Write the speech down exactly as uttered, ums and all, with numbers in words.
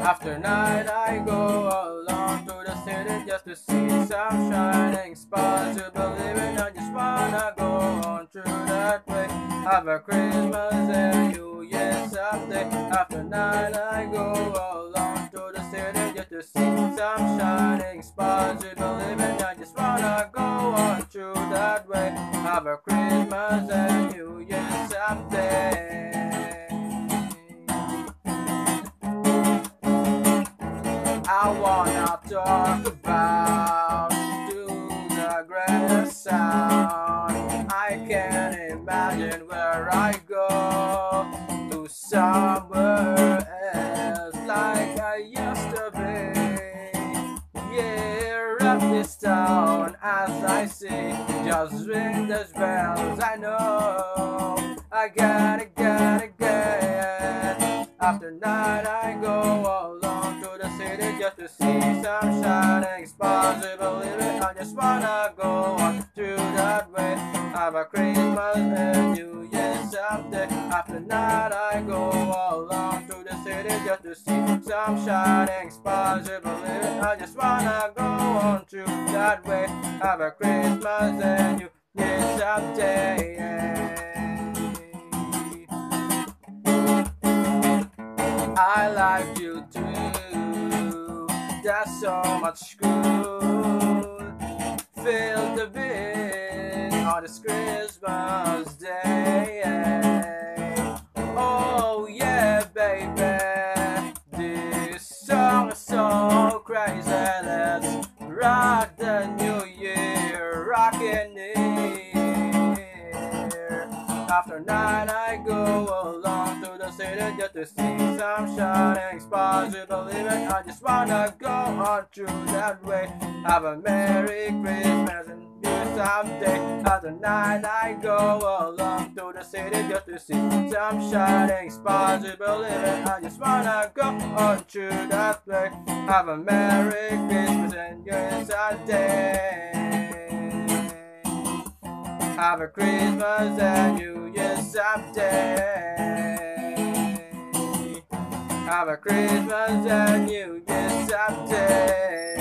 After night I go along to the city just to see some shining spots to believe in. I just wanna go on through that way. Have a Christmas and New Year someday. After night I go along to the city just to see some shining spots to believe in. I just wanna go on through that way. Have a Christmas and New Year someday. I wanna talk about to the greatest sound. I can't imagine where I go to somewhere else like I used to be. Yeah, up this town as I see, just ring those bells. I know I gotta, gotta get. After night I go along to the city just to see some shining spots to believe it. I just wanna go on through that way. Have a Christmas and New Year someday. After night I go along to the city just to see some shining spots to believe it. I just wanna go on through that way. Have a Christmas and New Year someday. I like you too, that's so much good. Feel the beat on this Christmas day. Oh yeah, baby, this song is so crazy. Let's rock the new year, rockin' it. After night I go along to the city just to see some shining spots to believe it. I just wanna go on through that way. Have a Merry Christmas and New someday. After night I go along to the city just to see some shining spots to believe it. I just wanna go on through that way. Have a Merry Christmas and New someday. Have a Christmas and New Year someday. Have a Christmas and New Year someday.